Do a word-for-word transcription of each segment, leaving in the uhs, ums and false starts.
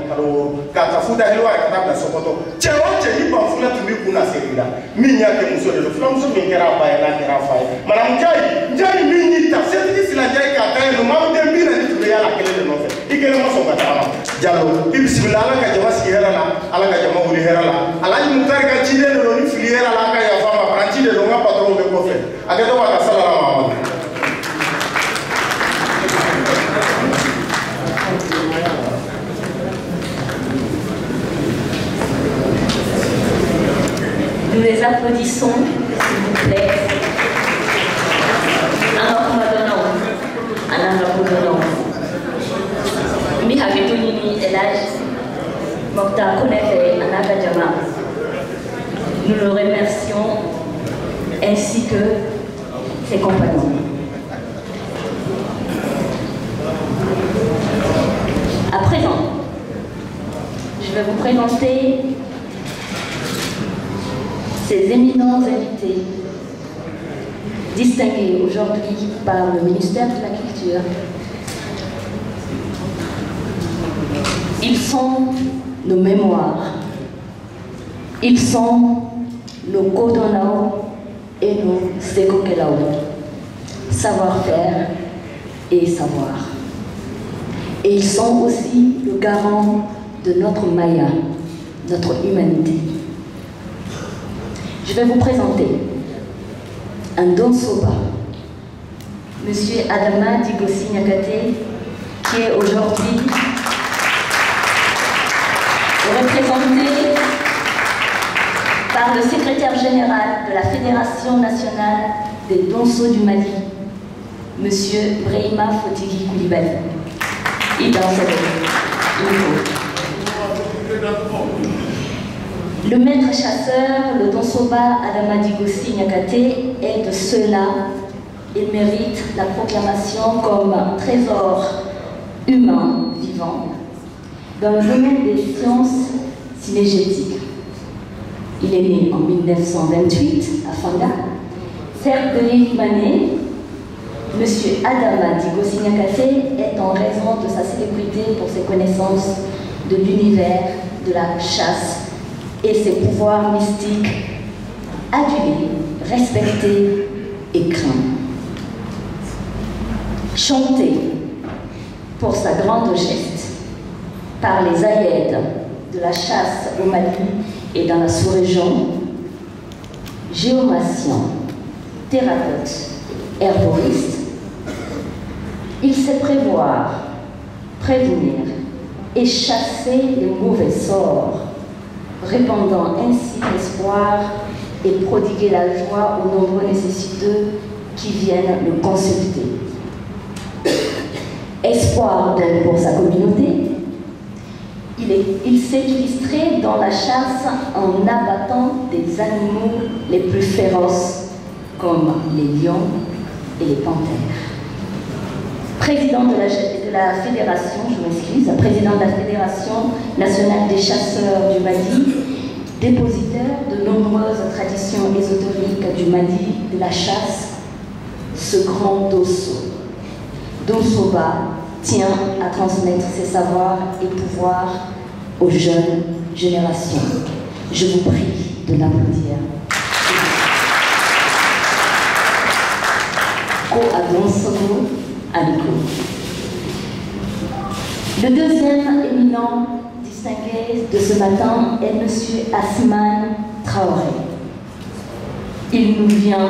kalo kata futa helwa kata bla sokoto chero cheri ba funa tumi kuna serida minya ke muso de funa muso min kera ba na kera fa mana mjai njai minyi ta seti sila jai kata no ma de mbira ni tumi ya la kele de no fe ikele mo so kata ma jalo bismillah ala ka jama si hera la ala ka jama wuli hera la ala ni mutari ka chide no ni fili hera la ka ya fa ma pranchi de no ma patron be ko fe akato ba ka sala la ma Nous les applaudissons, s'il vous plaît. Alors, Madonna, Anna Madonna. Mi habitu nini elage, Mokta Koneve, Anna Gadjama. Nous le remercions ainsi que ses compagnons. À présent, je vais vous présenter ces éminents invités, distingués aujourd'hui par le ministère de la Culture. Ils sont nos mémoires, ils sont nos Kodonao et nos Sekokelao, savoir-faire et savoir. Et ils sont aussi le garant de notre Maya, notre humanité. Je vais vous présenter un Donsoba, Monsieur Adama Digossi Nyakate, qui est aujourd'hui représenté par le secrétaire général de la Fédération nationale des Donsos du Mali, Monsieur Brahima Fotigi Koulibaly. Il danse avec nous. Le maître chasseur, le Donsoba Adama Digossi Nyakate, est de ceux-là. Il mérite la proclamation comme un trésor humain vivant dans le domaine des sciences synégétiques. Il est né en mille neuf cent vingt-huit à Fanga. Certes de Libanais, M. Adama Digossi Nyakate est en raison de sa célébrité pour ses connaissances de l'univers de la chasse et ses pouvoirs mystiques, adulé, respecté et craint. Chanté pour sa grande geste par les aïeds de la chasse au Mali et dans la sous-région, géomacien, thérapeute, herboriste, il sait prévoir, prévenir et chasser les mauvais sorts, répandant ainsi l'espoir et prodiguer la joie aux nombreux nécessiteux qui viennent le consulter. Espoir donc pour sa communauté, il, est, il s'est illustré dans la chasse en abattant des animaux les plus féroces comme les lions et les panthères. Président de la, de la fédération, je m'excuse, président de la Fédération nationale des chasseurs du Mali, dépositaire de nombreuses traditions ésotériques du Mali, de la chasse, ce grand Dosso, Donsoba, tient à transmettre ses savoirs et pouvoirs aux jeunes générations. Je vous prie de l'applaudir. Ko Adonsogo Aliko. Le deuxième éminent distingué de ce matin est M. Asman Traoré. Il nous vient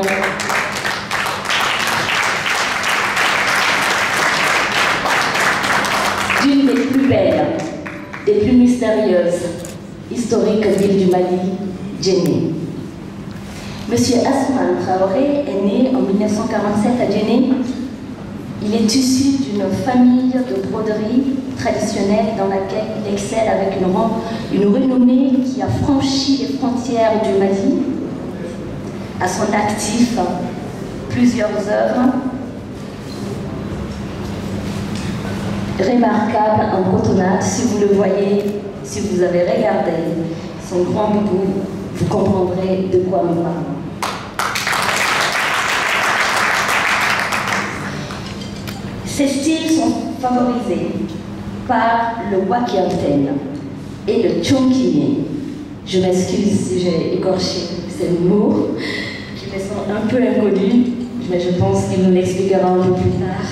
d'une des plus belles, des plus mystérieuses, historiques villes du Mali, Djenné. M. Asman Traoré est né en mille neuf cent quarante-sept à Djenné. Il est issu d'une famille de broderie traditionnelle dans laquelle il excelle avec une, une renommée qui a franchi les frontières du Mali. À son actif, plusieurs œuvres remarquables en cotonnade. Si vous le voyez, si vous avez regardé son grand boubou, vous comprendrez de quoi nous parlons. Ces styles sont favorisés par le Wakianten et le Tchonkine. Je m'excuse si j'ai écorché ces mots, qui me sont un peu inconnus, mais je pense qu'il nous l'expliquera un peu plus tard.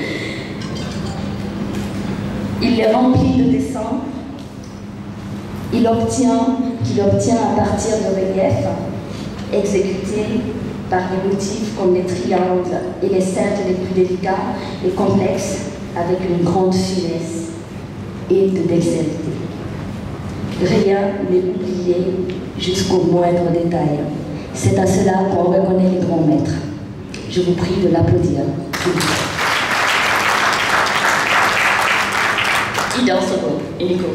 Il les remplit de dessins, il obtient, qu'il obtient à partir de reliefs exécutés par des motifs comme les triangles et les cercles les plus délicats et complexes avec une grande finesse et de dextérité. Rien n'est oublié jusqu'au moindre détail. C'est à cela qu'on reconnaît les grands maîtres. Je vous prie de l'applaudir. Il danse au groupe, Nico.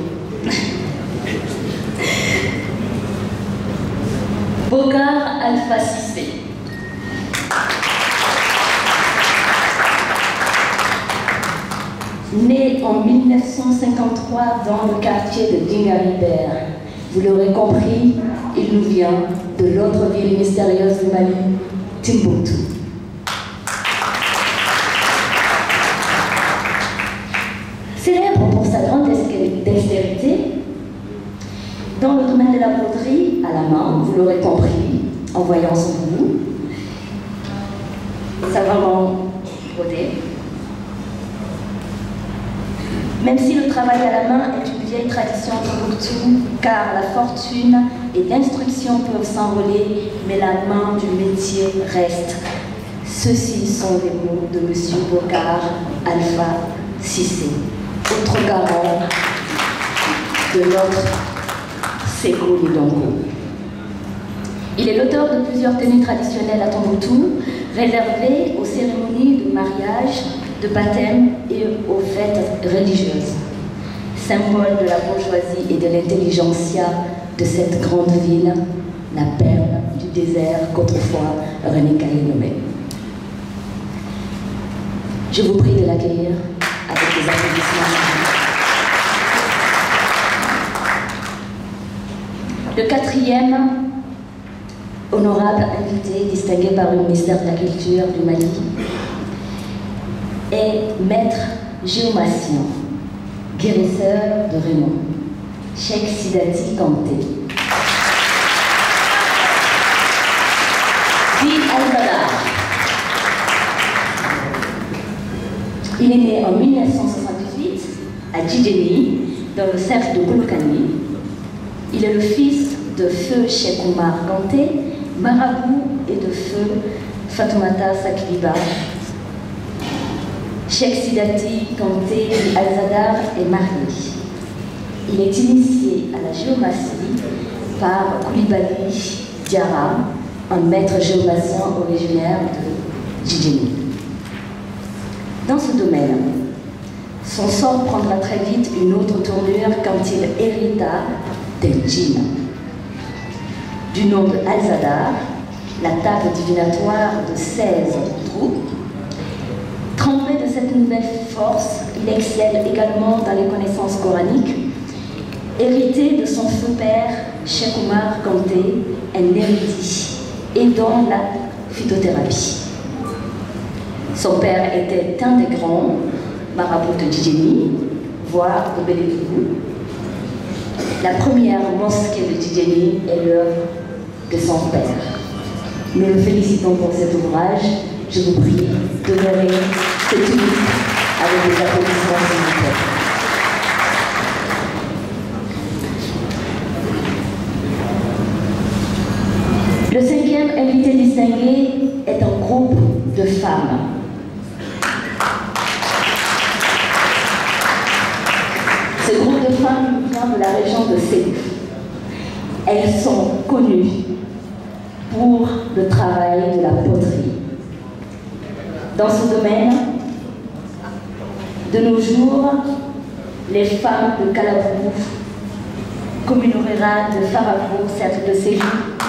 Bokar Alpha Cissé. Né en mille neuf cent cinquante-trois dans le quartier de Dingaribert, vous l'aurez compris, il nous vient de l'autre ville mystérieuse du Mali, Timbuktu. Célèbre pour sa grande dextérité, dans le domaine de la poterie, à la main, vous l'aurez compris, en voyant son goût, savamment brodé. Même si le travail à la main est une vieille tradition Tombouctou, car la fortune et l'instruction peuvent s'envoler, mais la main du métier reste. Ceux-ci sont les mots de M. Bokar Alpha Cissé, autre garant de notre Sékou Lidongo. Il est l'auteur de plusieurs tenues traditionnelles à Tombouctou, réservées aux cérémonies de mariage, de baptême et aux fêtes religieuses. Symbole de la bourgeoisie et de l'intelligentsia de cette grande ville, la perle du désert qu'autrefois René Caillé nommait. Je vous prie de l'accueillir avec des applaudissements. Le quatrième honorable invité distingué par le ministère de la Culture du Mali est maître géomacien, guérisseur de renom, Cheikh Sidati Kanté. Dit Al-Badar. Il est né en mille neuf cent soixante-dix-huit à Djidjeni, dans le cercle de Koulkani. Il est le fils de feu Cheikh Oumar Kanté, marabout, et de feu Fatoumata Sakliba. Cheikh Sidati Kanté Al-Zadar est marié. Il est initié à la géomatie par Koulibaly Diarra, un maître géomacien originaire de Djidjeni. Dans ce domaine, son sort prendra très vite une autre tournure quand il hérita d'un djinn. Du nom de Al-Zadar, la table divinatoire de seize trous. Trempé de cette nouvelle force, il excelle également dans les connaissances coraniques, hérité de son feu père, Cheikh Oumar Kanté, un érudit, et dans la phytothérapie. Son père était un des grands marabouts de Djidjeni, voire de Bélédougou. La première mosquée de Djidjeni est l'œuvre de son père. Nous le félicitons pour cet ouvrage. Je vous prie d'honorer cet unique avec des applaudissements s'il vous plaît. Le cinquième invité distingué est un groupe de femmes. Ce groupe de femmes vient de la région de Sédou. Elles sont connues pour le travail de la poterie. Dans ce domaine, de nos jours, les femmes de Kalabou, commune rurale de Farabou, cercle de Sédou,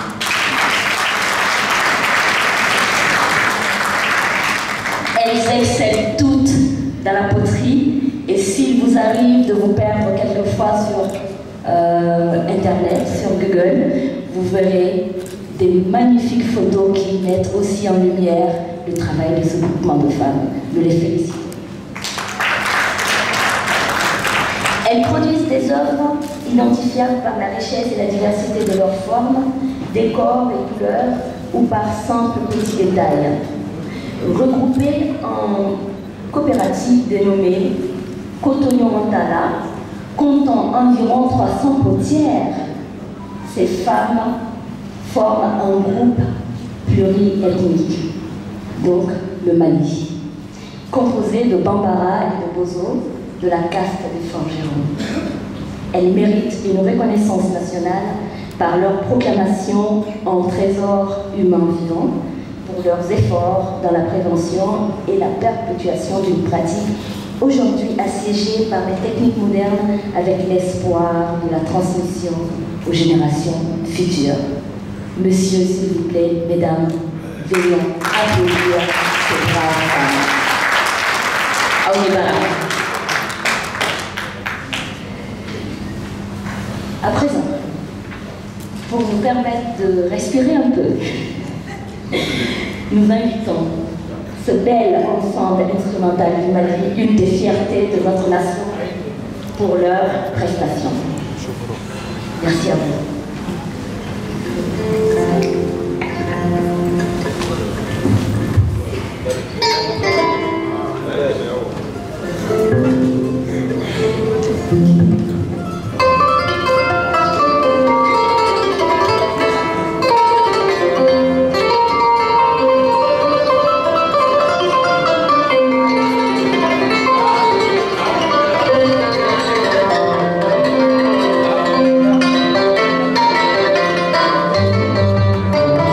elles excellent toutes dans la poterie. Et s'il vous arrive de vous perdre quelquefois sur euh, Internet, sur Google, vous verrez des magnifiques photos qui mettent aussi en lumière le travail de ce groupement de femmes. Nous les félicitons. Elles produisent des œuvres identifiables par la richesse et la diversité de leurs formes, décors et couleurs, ou par simples petits détails. Regroupées en coopératives dénommées Cotonio Montana, comptant environ trois cents potières, ces femmes forment un groupe pluriethnique, donc le Mali, composé de Bambara et de Bozo, de la caste des forgerons. Elles méritent une reconnaissance nationale par leur proclamation en trésor humain vivant, pour leurs efforts dans la prévention et la perpétuation d'une pratique aujourd'hui assiégée par les techniques modernes avec l'espoir de la transmission aux générations futures. Monsieur, s'il vous plaît, mesdames, venons applaudir ces braves femmes. Aounibara. À présent, pour nous permettre de respirer un peu, nous invitons ce bel ensemble instrumental du Mali, une des fiertés de notre nation, pour leur prestation. Merci à vous. Thank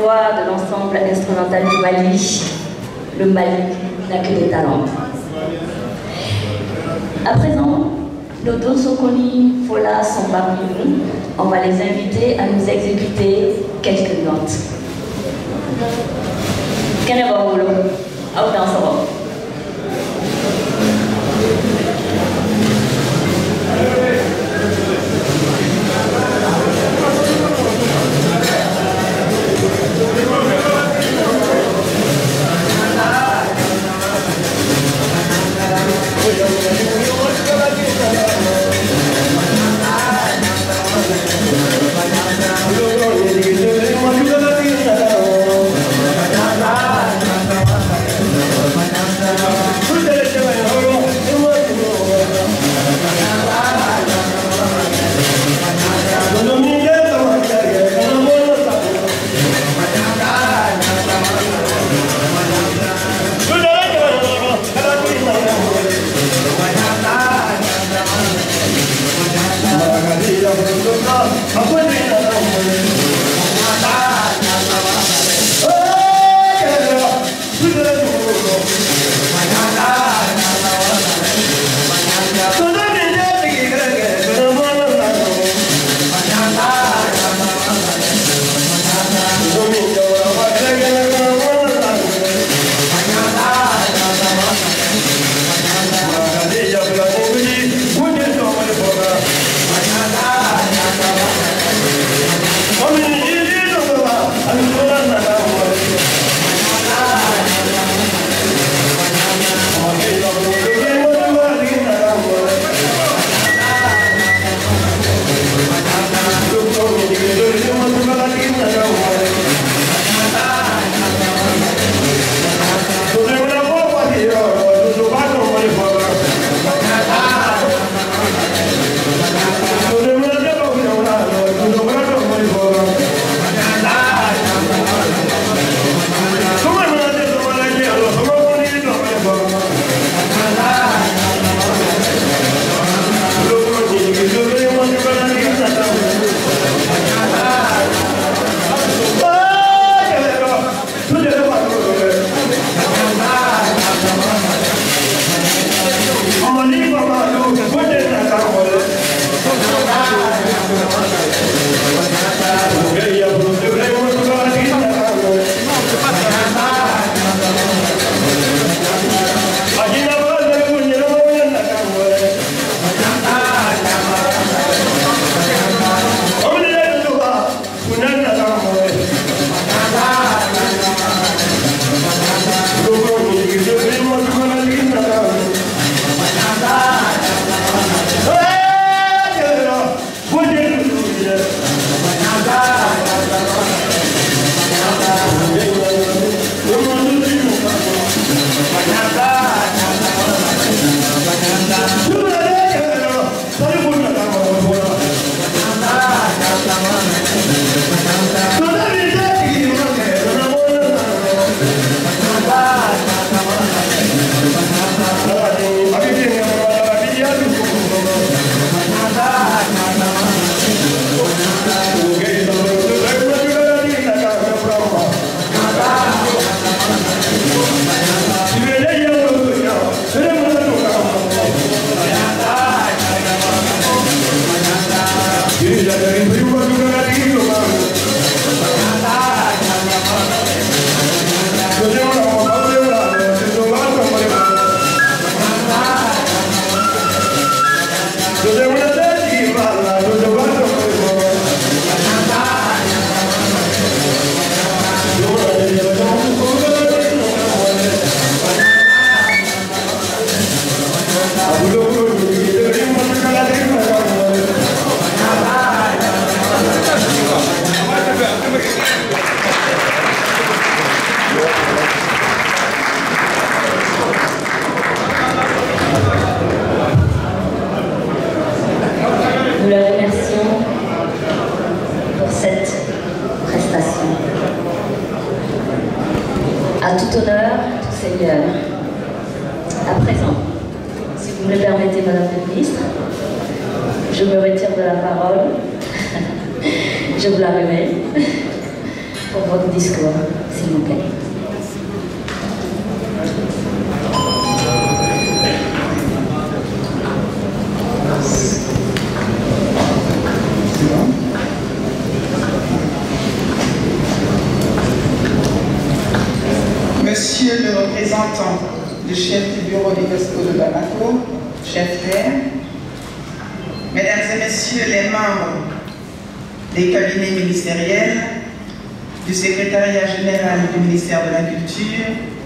voix de l'ensemble instrumental du Mali, le Mali n'a que des talents. À présent, nos deux Sokoni Fola sont parmi nous. On va les inviter à nous exécuter quelques notes. Quel est votre rôle? À tout honneur, tout seigneur. À présent, si vous me le permettez, Madame la Ministre, je me retire de la parole. Je vous la remets. pour votre discours, s'il vous plaît. Monsieur le représentant du chef du bureau d'Unesco de Bamako, chef Terre, Mesdames et Messieurs les membres des cabinets ministériels, du secrétariat général du ministère de la Culture,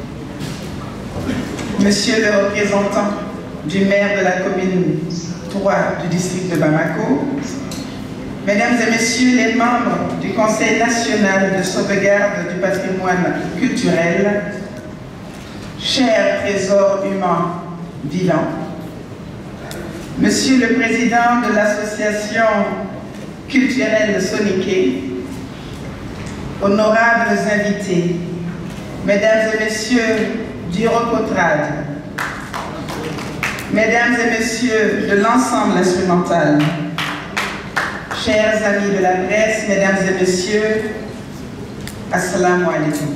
Monsieur le représentant du maire de la commune trois du district de Bamako, Mesdames et Messieurs les membres du Conseil national de sauvegarde du patrimoine culturel, chers trésors humains vivants, Monsieur le Président de l'association culturelle Soniké, honorables invités, Mesdames et Messieurs du Rocotrade, Mesdames et Messieurs de l'ensemble instrumental, chers amis de la presse, Mesdames et Messieurs, Assalamu alaikum.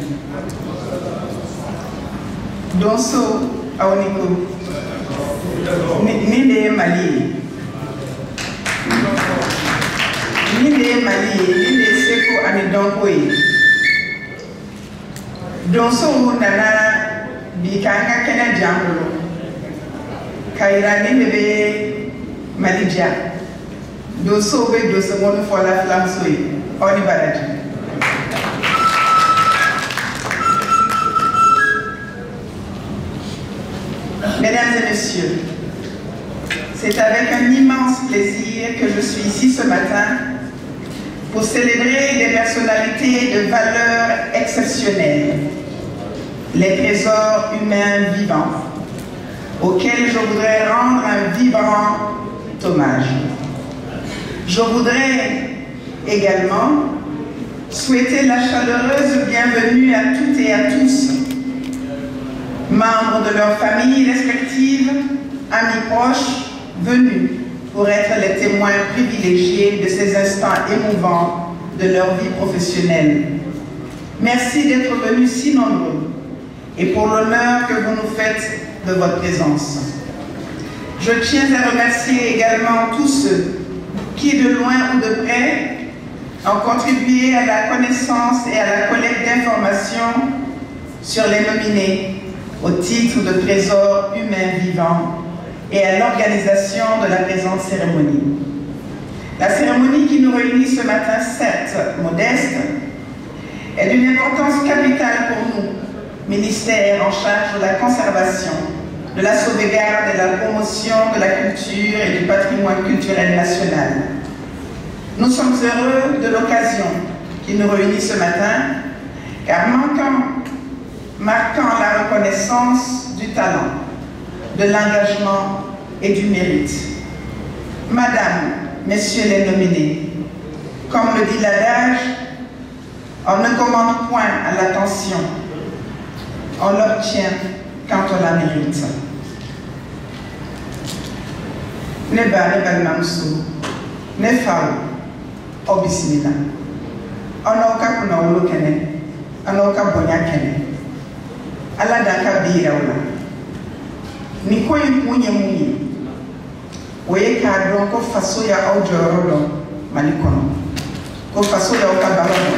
Donso Aoniko, Nide Mali, Nide Mali, Nide Seko Anidonkoe. Donso Nana Bikanga Kena Jambulo, Kaira Nide Malija. Donso Be Donso Monu Fola Flamsoe, Oni Balaji. Mesdames et Messieurs, c'est avec un immense plaisir que je suis ici ce matin pour célébrer des personnalités de valeur exceptionnelle, les trésors humains vivants, auxquels je voudrais rendre un vibrant hommage. Je voudrais également souhaiter la chaleureuse bienvenue à toutes et à tous, membres de leurs familles respectives, amis proches, venus pour être les témoins privilégiés de ces instants émouvants de leur vie professionnelle. Merci d'être venus si nombreux et pour l'honneur que vous nous faites de votre présence. Je tiens à remercier également tous ceux qui, de loin ou de près, ont contribué à la connaissance et à la collecte d'informations sur les nominés au titre de trésor humain vivant et à l'organisation de la présente cérémonie. La cérémonie qui nous réunit ce matin, certes modeste, est d'une importance capitale pour nous, ministère en charge de la conservation, de la sauvegarde et de la promotion de la culture et du patrimoine culturel national. Nous sommes heureux de l'occasion qui nous réunit ce matin, car manquant marquant la reconnaissance du talent, de l'engagement et du mérite. Madame, Messieurs les nominés, comme le dit l'adage, on ne commande point à l'attention, on l'obtient quand on la mérite. Neba neba namsu, nefao, obismila. Onoka kuna ulu kene, onoka bonya kene. Ala daka bira wala. Ni ko impunye munye. Oye ka don ko faso ya aujoro don malikono. Ko faso ya okabaro.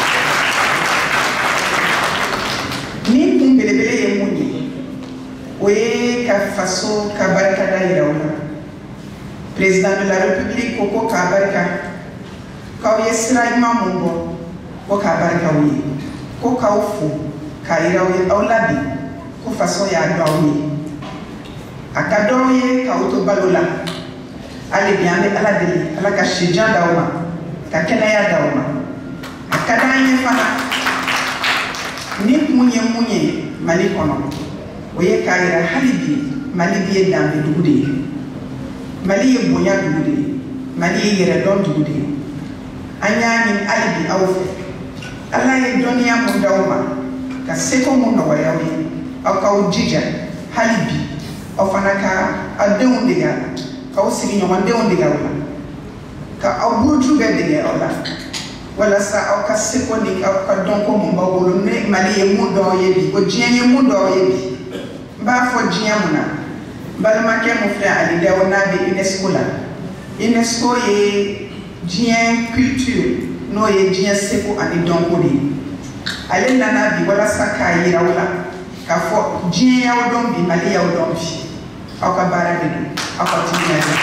Ni kumbelebele ye munye. Oye ka faso ka barka daira wala. Président de la République koko ka barka. Ka oye sira imam mumbo ko ka barka oye. Ko ka ofu kaira oye aulabi ko faso ya dawe. Akadoye ka auto balola. Ale biande ala deli ala ka shijan dauma. Ka kenaya dauma. Akadanye fana. Ni munye munye mali kono. Oye kaira halibi mali biye dambe dugude. Mali ye bonya dugude. Mali ye yere don dugude. Anyani alibi awfe. Ala ye donia mo dauma. Ka seko mo no wayawe. Aka ujija halibi. Ofanaka adeun diga ka osigi nyoma deun diga wala ka abuju be diga wala Voilà ça, au cas séconique, au cas donc on va vous le mettre, Mali et Moudo Yebi, au Dien et Moudo Yebi. Bah, faut Dien Mouna. Balmaké, mon frère, Ali, on a des UNESCO là. UNESCO est Dien culture, non, est Dien séco, Ali, donc on est. Allez, Nana, voilà ça, Kaï, Raoula. Car faut Dien Yaodombi, Mali Yaodombi. Au cas Baradé, au cas Dien.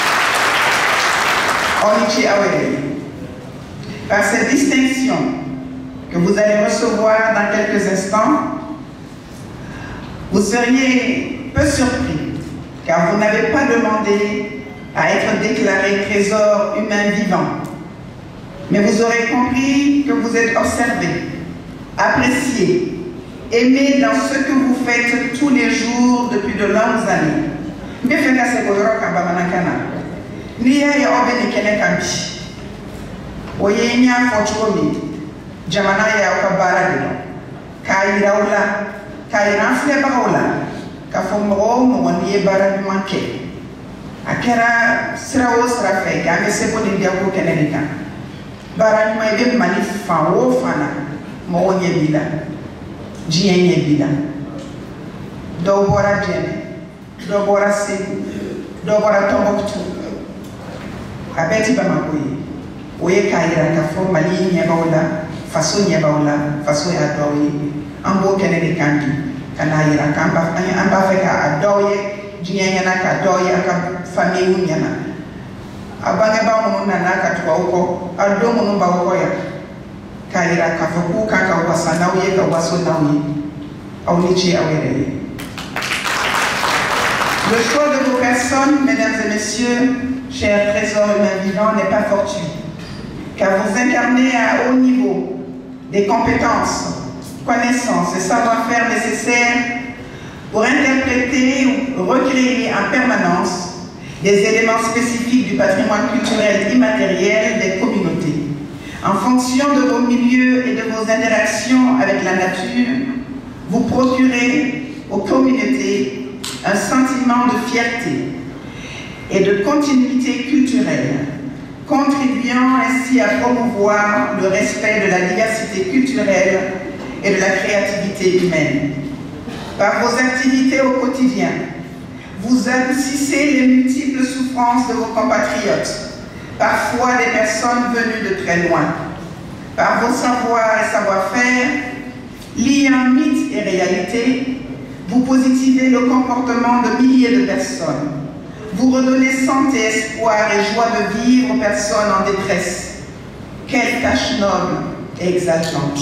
On y tient à par cette distinction que vous allez recevoir dans quelques instants, vous seriez peu surpris, car vous n'avez pas demandé à être déclaré trésor humain vivant. Mais vous aurez compris que vous êtes observé, apprécié, aimé dans ce que vous faites tous les jours depuis de longues années. Mais faites à ce que vous avez Oye nya fochomi jamana ya ukabara dino kaira ula kaira fle baula ka fomo mo ni bara manke akera sira o sira fe ga me se ko ni dia ko kenenika bara ni mai be mani fa o fana mo onye bila jienye bila do bora jene do bora se do bora tomboktu abeti ba makoyi Oye kaira ka fo mali nya bawla faso nya bawla faso ya doye ambo kenene kandi kana ira kamba amba fe ka doye jinya na ka doye aka famille nya na abange ba mo na na ka to ko ado mo ba ko ya kaira ka fo ku ka ka wasana oye ka waso na oye au ni chi awere. Le choix de vos personnes, mesdames et messieurs, chers trésors humains vivants, n'est pas fortuit. Car vous incarnez à haut niveau des compétences, connaissances et savoir-faire nécessaires pour interpréter ou recréer en permanence des éléments spécifiques du patrimoine culturel immatériel des communautés. En fonction de vos milieux et de vos interactions avec la nature, vous procurez aux communautés un sentiment de fierté et de continuité culturelle, contribuant ainsi à promouvoir le respect de la diversité culturelle et de la créativité humaine. Par vos activités au quotidien, vous adoucissez les multiples souffrances de vos compatriotes, parfois des personnes venues de très loin. Par vos savoirs et savoir-faire, liant mythe et réalité, vous positivez le comportement de milliers de personnes. Vous redonnez santé, espoir et joie de vivre aux personnes en détresse. Quelle tâche noble et exaltante.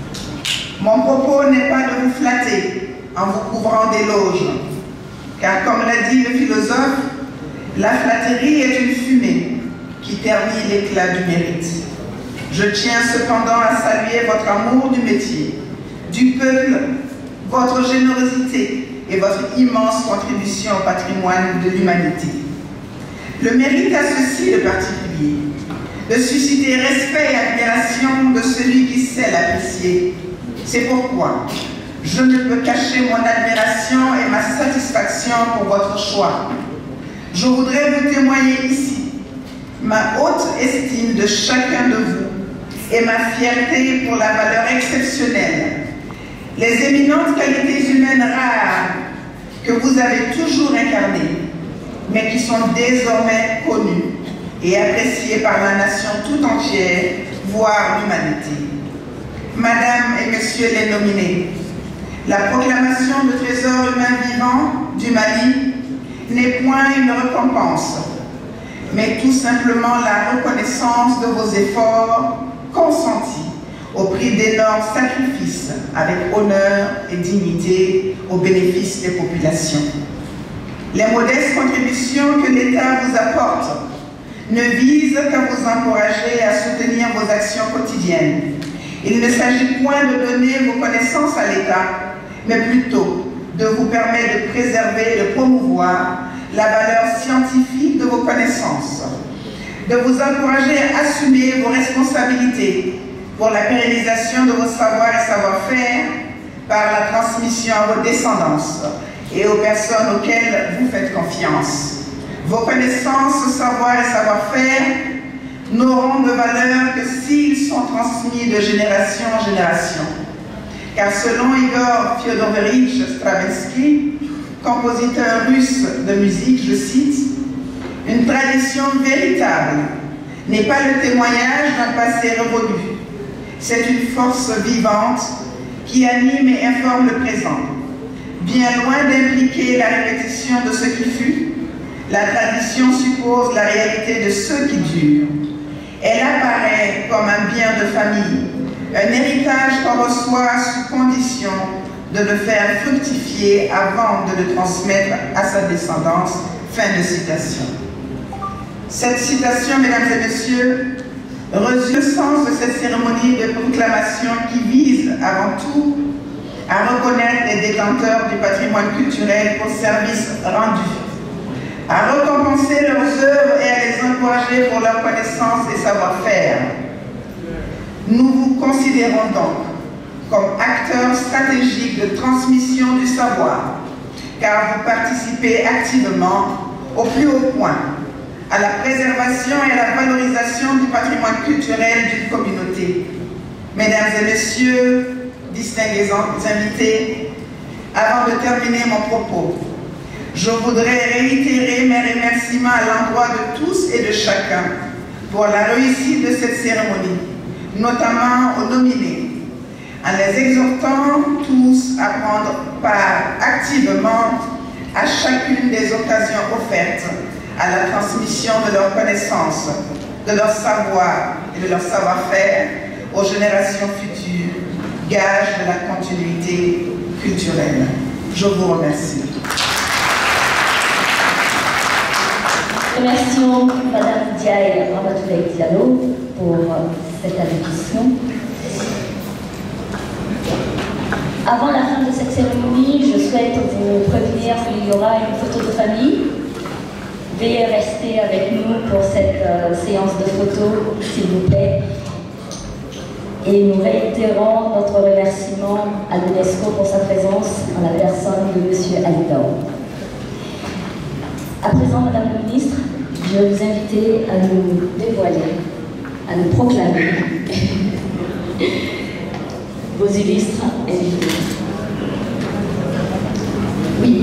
Mon propos n'est pas de vous flatter en vous couvrant d'éloges, car comme l'a dit le philosophe, la flatterie est une fumée qui ternit l'éclat du mérite. Je tiens cependant à saluer votre amour du métier, du peuple, votre générosité et votre immense contribution au patrimoine de l'humanité. Le mérite a ceci de particulier, de susciter respect et admiration de celui qui sait l'apprécier. C'est pourquoi je ne peux cacher mon admiration et ma satisfaction pour votre choix. Je voudrais vous témoigner ici ma haute estime de chacun de vous et ma fierté pour la valeur exceptionnelle, les éminentes qualités humaines rares que vous avez toujours incarnées, mais qui sont désormais connues et appréciées par la nation tout entière, voire l'humanité. Madame et Messieurs les nominés, la proclamation de trésor humain vivant du Mali n'est point une récompense, mais tout simplement la reconnaissance de vos efforts consentis au prix d'énormes sacrifices avec honneur et dignité au bénéfice des populations. Les modestes contributions que l'État vous apporte ne visent qu'à vous encourager à soutenir vos actions quotidiennes. Il ne s'agit point de donner vos connaissances à l'État, mais plutôt de vous permettre de préserver et de promouvoir la valeur scientifique de vos connaissances, de vous encourager à assumer vos responsabilités pour la pérennisation de vos savoirs et savoir-faire par la transmission à vos descendances et aux personnes auxquelles vous faites confiance. Vos connaissances, savoirs et savoir-faire n'auront de valeur que s'ils sont transmis de génération en génération. Car selon Igor Fyodorovitch Stravinsky, compositeur russe de musique, je cite, « Une tradition véritable n'est pas le témoignage d'un passé révolu. C'est une force vivante qui anime et informe le présent. Bien loin d'impliquer la répétition de ce qui fut, la tradition suppose la réalité de ce qui dure. Elle apparaît comme un bien de famille, un héritage qu'on reçoit sous condition de le faire fructifier avant de le transmettre à sa descendance. » Fin de citation. Cette citation, mesdames et messieurs, reçut le sens de cette cérémonie de proclamation qui vise avant tout à reconnaître les détenteurs du patrimoine culturel pour services rendus, à récompenser leurs œuvres et à les encourager pour leur connaissance et savoir-faire. Nous vous considérons donc comme acteurs stratégiques de transmission du savoir, car vous participez activement au plus haut point à la préservation et à la valorisation du patrimoine culturel d'une communauté. Mesdames et messieurs, distingués invités, avant de terminer mon propos, je voudrais réitérer mes remerciements à l'endroit de tous et de chacun pour la réussite de cette cérémonie, notamment aux nominés, en les exhortant tous à prendre part activement à chacune des occasions offertes à la transmission de leurs connaissances, de leur savoir et de leur savoir-faire aux générations futures, gage de la continuité culturelle. Je vous remercie. Remercions Madame Diaye Ramatoulaye Diallo pour cette allocution. Avant la fin de cette cérémonie, je souhaite vous prévenir qu'il y aura une photo de famille. Veuillez rester avec nous pour cette euh, séance de photos, s'il vous plaît. Et nous réitérons notre remerciement à l'UNESCO pour sa présence en la personne de M. Alidor. À présent, Madame la Ministre, je vais vous inviter à nous dévoiler, à nous proclamer vos illustres invités. Oui.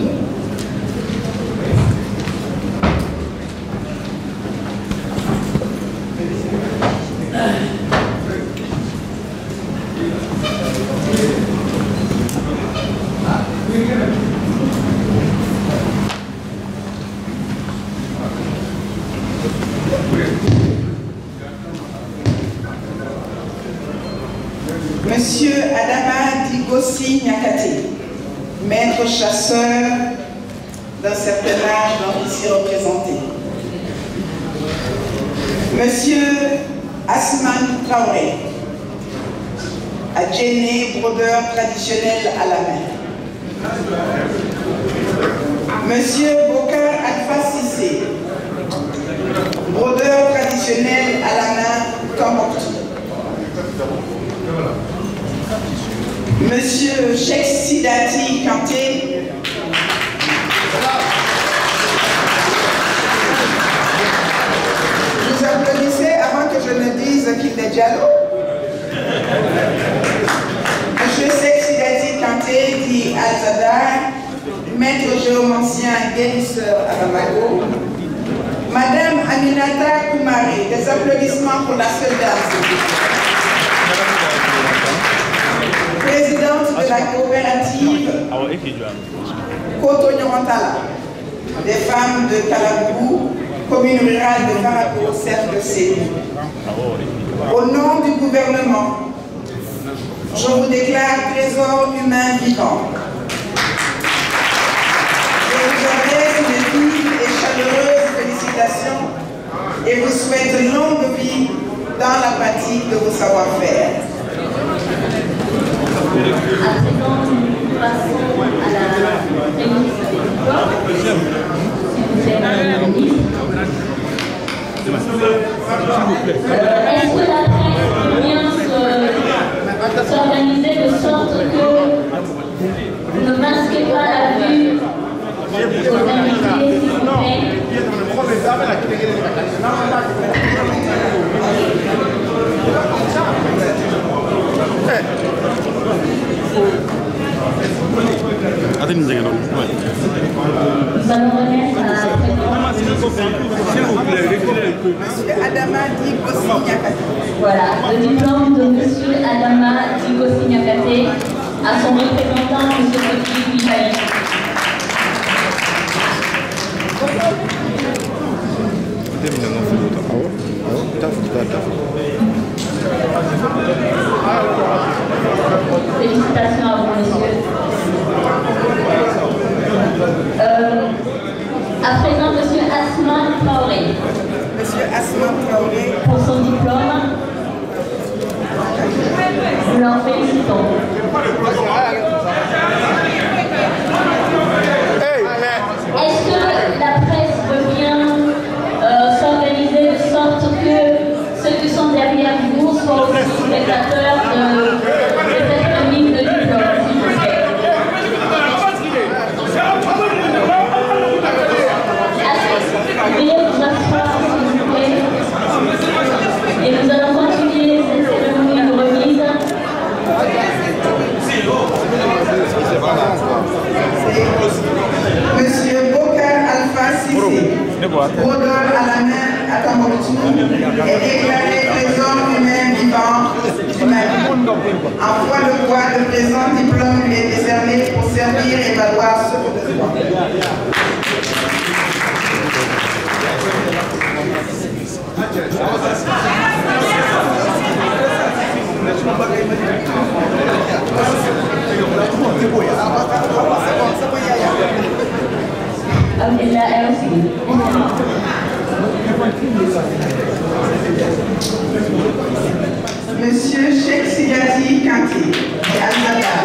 Monsieur Adama Digossi Nyakate, maître chasseur d'un certain âge donc ici représenté. Monsieur Asman Traoré, adjéné, brodeur traditionnel à la main. Monsieur Bokar Alpha Sissé, brodeur traditionnel à la main Tombouctou. Monsieur Cheikh Sidati Kanté, vous applaudissez avant que je ne dise qu'il est dialogue. Monsieur Cheikh Sidati Kanté dit Al-Zadar, maître géomancien guérisseur à Bamako. Madame Aminata Koumari, des applaudissements pour la seule dame. Présidente de la coopérative Koto-Nyorantala, des femmes de Kalabougou, commune rurale de Farako, cercle C. Au nom du gouvernement, je vous déclare trésor humain vivant. Je vous adresse une vive et chaleureuse félicitations et vous souhaite longue vie dans la pratique de vos savoir-faire. À présent, nous passons à la remise des diplômes. S'il vous plaît, Madame la Ministre. Euh, Est-ce que la presse peut bien s'organiser de sorte que vous ne masquez pas la vue aux invités, s'il vous plaît? allons remettre à Adama Dikosi Nyakate. voilà, le diplôme de M. Adama Dikosi Nyakate à son représentant, M. Rodrigue Bibaï. Félicitations à vous, monsieur. Euh, à présent, monsieur Asman Traoré. Monsieur Asman Traoré. Pour son diplôme, nous l'en félicitons. Est-ce que la presse peut bien euh, s'organiser de sorte que ceux qui sont derrière vous soient aussi spectateurs de, de cette remise de diplôme, s'il vous plaît? Veuillez vous asseoir, s'il vous plaît. Et nous allons continuer cette cérémonie de remise. Monsieur Bokar Alpha Sissé, brodeur à la main à Tambouctou, est déclaré trésor humain vivant du Mali. En foi de quoi, le présent diplôme lui est décerné pour servir et valoir ce que de droit. Alhamdulillah, elle aussi. Monsieur Cheikh Sigati Kanté et Al-Zadar,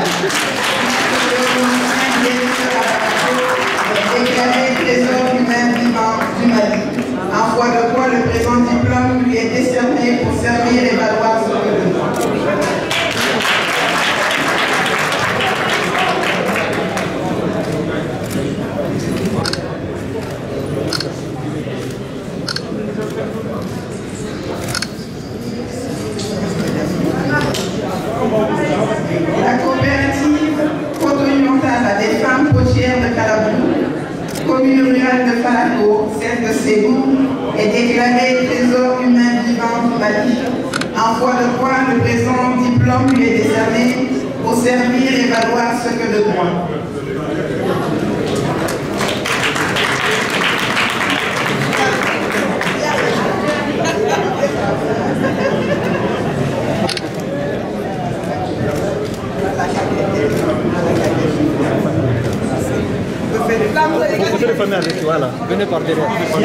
est déclaré trésor humain vivant du Mali. En foi de quoi, le présent diplôme lui est décerné pour servir et valoir ce que de droit. La coopérative photonumentale des femmes potières de Calabou, commune rurale de Falaco, celle de Ségou, est déclarée trésor humain vivant du Mali. En foi de quoi, le présent diplôme lui est décerné pour servir et valoir ce que de droit. Voilà, venez par derrière.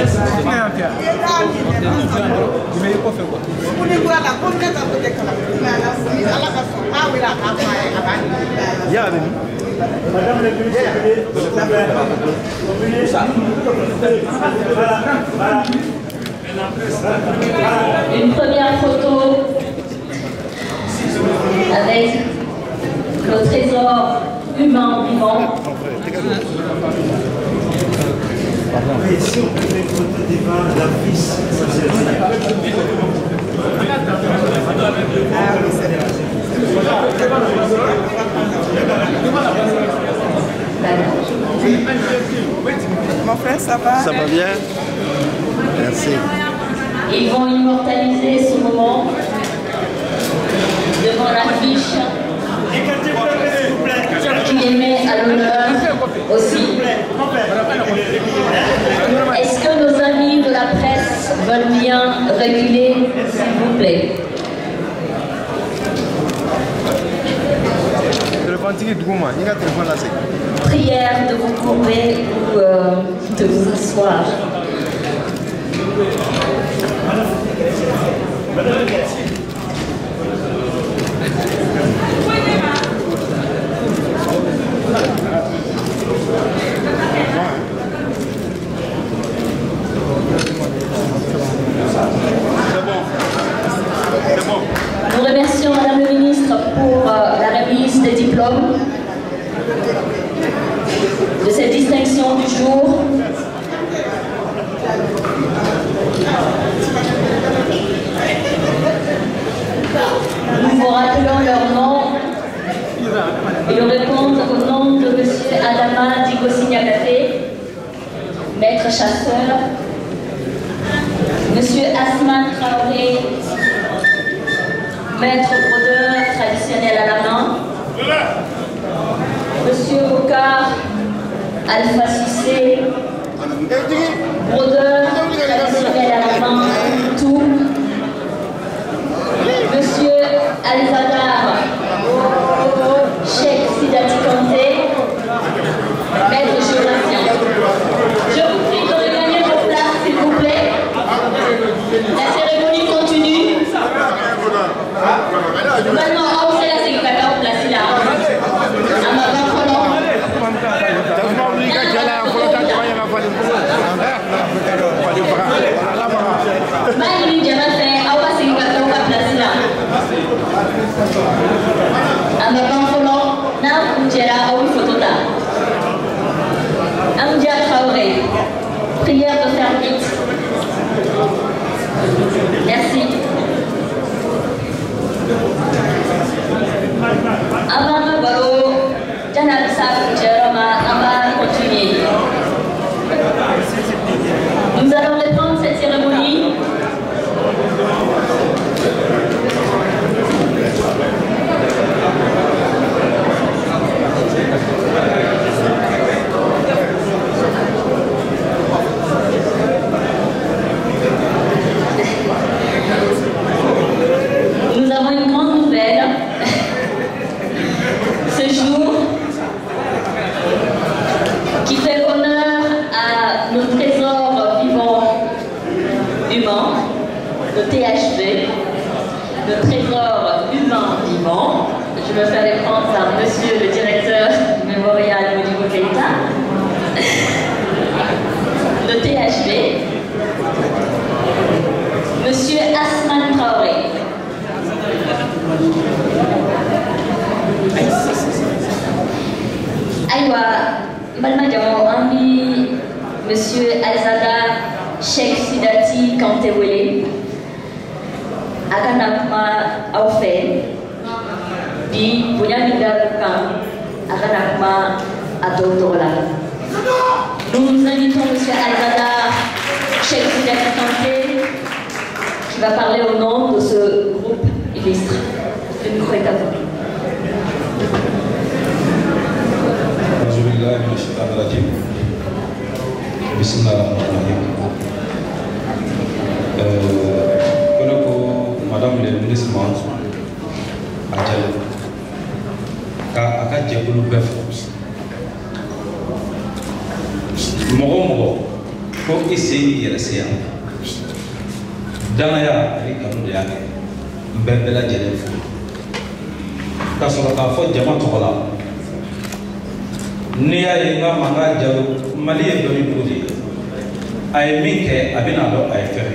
Une première photo avec le trésor humain vivant. Et si on peut mettre photo devant la fils, ça c'est Mon frère, ça va? Ça va bien? Merci. Ils vont immortaliser ce moment devant l'affiche qui les met à l'honneur aussi. Est-ce que nos amis de la presse veulent bien reculer, s'il vous plaît? Prière de vous courber ou euh, de vous asseoir. Nous remercions Madame le ministre pour euh, la remise des diplômes de cette distinction du jour. Nous vous rappelons leur nom et nous répondre au nom de M. Adama chasseur, Monsieur Asman Traoré, maître brodeur traditionnel à la main, Monsieur Bokar Alpha Cissé, brodeur traditionnel à la main, tout, Monsieur Alzadar, Cheikh Sidati Kanté, maître géographe. Je vous prie de regagner vos places, s'il vous plaît. La cérémonie continue. Maintenant, on sait la sécurité en place là. À ma part, Mali ni jama fɛ aw ka segin ka taa aw ka place la. A ma ban fɔlɔ n'a kun jɛra aw bɛ photo ta. Amdia Traoré, prière de faire vite. Merci. Avant ma baro, jana bisa kun ma on va continuer. Nous allons reprendre cette cérémonie. Nous avons une grande nouvelle. Ce jour qui fait honneur à nos trésors vivants humains, le T H V, le trésor humain vivant. Je me fais référence à monsieur le directeur du mémorial Modibo Keïta. Le T H V, monsieur Asman Traoré. Aïwa, Malmadjamo Ambi, monsieur Alzada, Cheikh Sidati Kantewele, Akanakma Aofe, Bi Bouyamida Bukan, Akanakma Adotola. Nous nous invitons monsieur Alzada, Cheikh Sidati Kanté, qui va parler au nom de ce groupe illustre. Le micro est à vous. Euh, Madame le ministre Mansour a dit qu'à Djebou Bef, Moro pour essayer de rester dans la vie comme il y a un bébé là de l'info. Quand on a fait diamant tola, Nia yenga manga jalo Mali est venu pour dire. Aïe Mike Abinado a fait.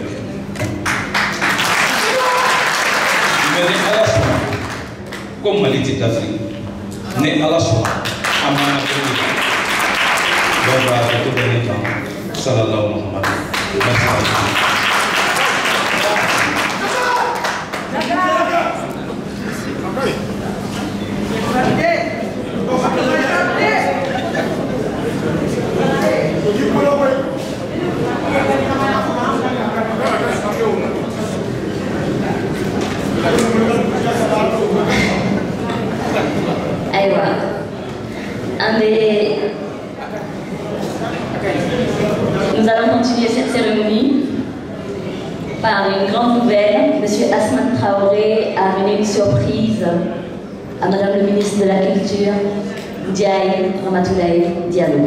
Mais à la fois, comme Mali est d'Afrique, né à la fois, à ma donc à tout le temps, sallallahu Muhammad. Merci. Aïwa, un des... Nous allons continuer cette cérémonie par une grande nouvelle. Monsieur Asman Traoré a amené une surprise à Madame le ministre de la Culture, Ndiaye Ramatoulaye Diallo.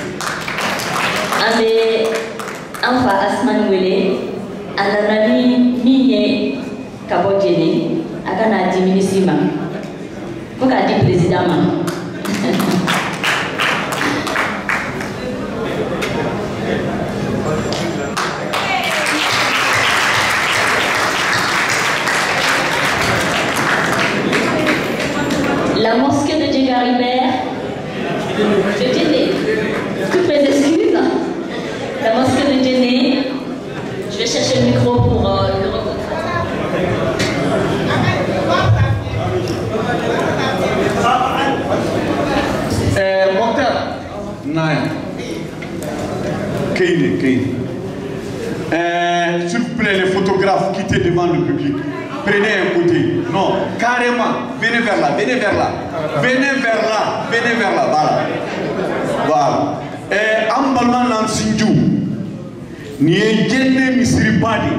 Un des... Enfin, Asman Wele, un ami minier Kabodjene, à Canada, ministre. Pourquoi dit président? La mosquée de Djengaribert, de Djenné, toutes mes excuses. La mosquée de Djenné, je vais chercher le micro pour euh, le reconnaître. Mokhtar. Nine. Keïne, Keïne. Euh, S'il vous plaît, les photographes, quittez devant le public. Prenez un côté. Non, carrément. Venez vers là, venez vers là. Venez vers là, venez vers là. Voilà. Voilà. Et Ambalman Nansinju, ni Jende Misri Badi.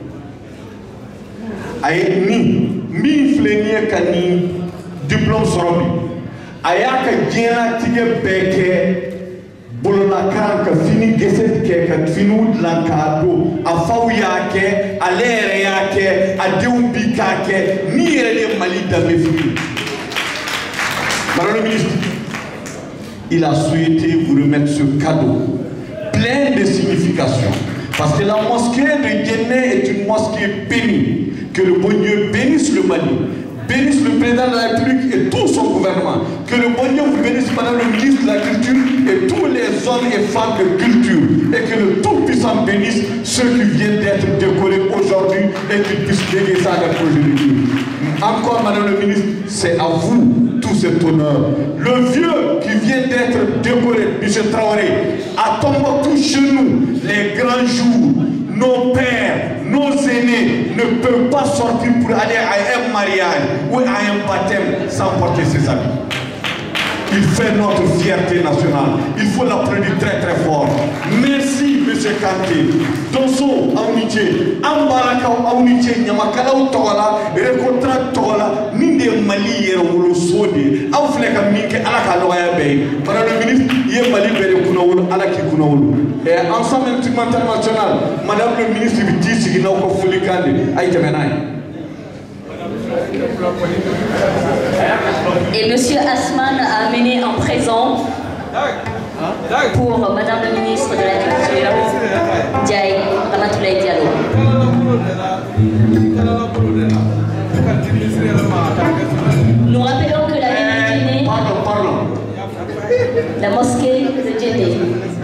Aye ni, mi flenye kani diplôme sorobi. Ayaka jena tige beke. Bolonaka ka fini geset ke ka finu lankado afaw yake alere yake adew bikake ni yere de Mali damé fini. Madame le ministre, il a souhaité vous remettre ce cadeau plein de signification parce que la mosquée de Guéné est une mosquée bénie. Que le bon Dieu bénisse le Mali, bénisse le président de la République et tout son gouvernement. Que le bon Dieu vous bénisse, madame le ministre de la Culture, et tous les hommes et femmes de culture. Et que le Tout-Puissant bénisse ceux qui viennent d'être décorés aujourd'hui et qu'ils puissent léguer ça à la progéniture. Encore, madame le ministre, c'est à vous tout cet honneur. Le vieux qui vient d'être décoré, M. Traoré, à Tombouctou chez nous, les grands jours, nos pères, nos aînés ne peuvent pas sortir pour aller à un mariage ou à un baptême sans porter ses habits. Il fait notre fierté nationale. Il faut l'applaudir très très fort. Merci, M. Kanté. Dosso Aouniché, Ambaraka Aouniché, Nyamakala Togola, Recontra Togola, Ninde Mali Yerolo Sode, Aufleka Minke Alaka Loya Bay. Madame le ministre, Yé Mali Bere Kunaoul, Alaki Kunaoul. Et ensemble international, Madame le ministre du Tissi, Ginoko Fulikande, Aïtemenai. Et M. Asman a amené un présent pour Madame le ministre de la Culture, Diaye Ramatoulaye Diallo. Nous rappelons que la ville de Guinée, la mosquée de Djedé.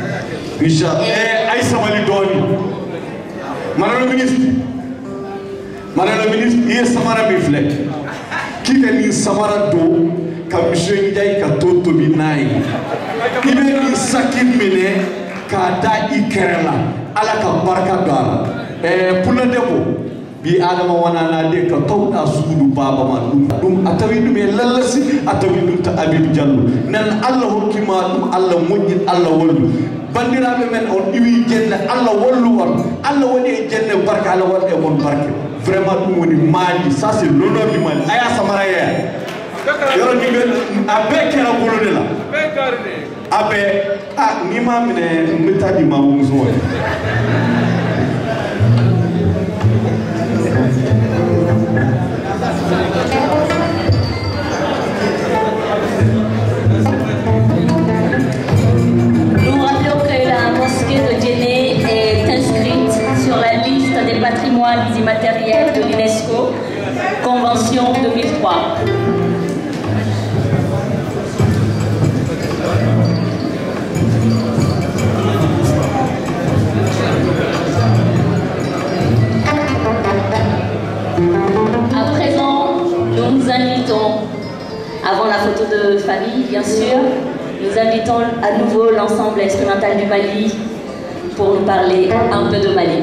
Madame le ministre, Madame le ministre, il y a Samara Biflet. Qui est Samara Do, comme je n'ai qu'à tout binaï. Il est une sakine mene, Kada Ikerela, à la Kabarka Dara. Et pour le dépôt, bi Adama Wanana de Katouda Soudou Baba Madou, Atavidou Lalasi, Atavidou Abib Jalou. Nan Allah Hokima, Allah Moudin, Allah Wolu. Bandira men on iwi jenne Allah wallu won Allah woni jenne barka Allah won e mon barke vraiment dum woni Mali ça c'est l'honneur du Mali aya samara ya yoro ni ben abe kera bolode la abe ah ni ma mine meta di ma muso won Patrimoine immatériel de l'UNESCO, Convention deux mille trois. À présent, nous nous invitons, avant la photo de famille bien sûr, nous invitons à nouveau l'ensemble instrumental du Mali pour nous parler un peu de Mali.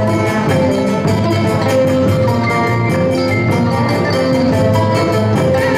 Yeah.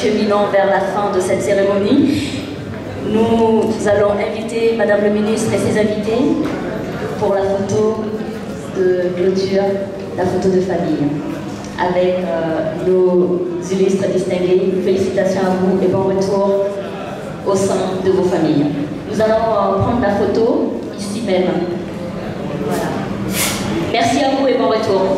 acheminons vers la fin de cette cérémonie. Nous allons inviter Madame le ministre et ses invités pour la photo de clôture, la photo de famille, avec euh, nos illustres distingués. Félicitations à vous et bon retour au sein de vos familles. Nous allons euh, prendre la photo ici même. Voilà. Merci à vous et bon retour.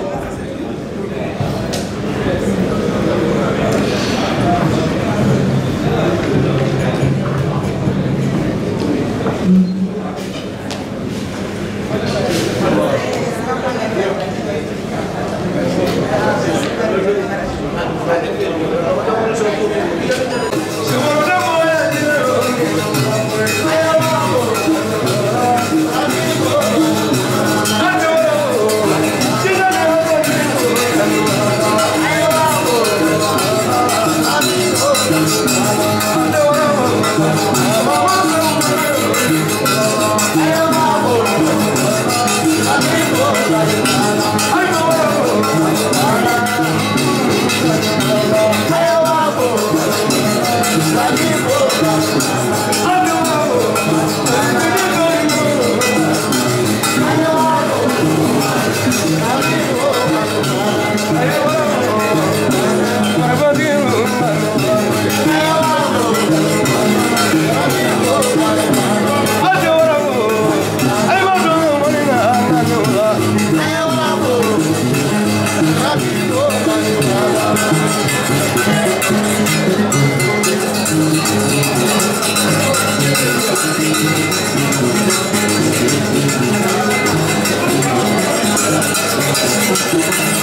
Thank you.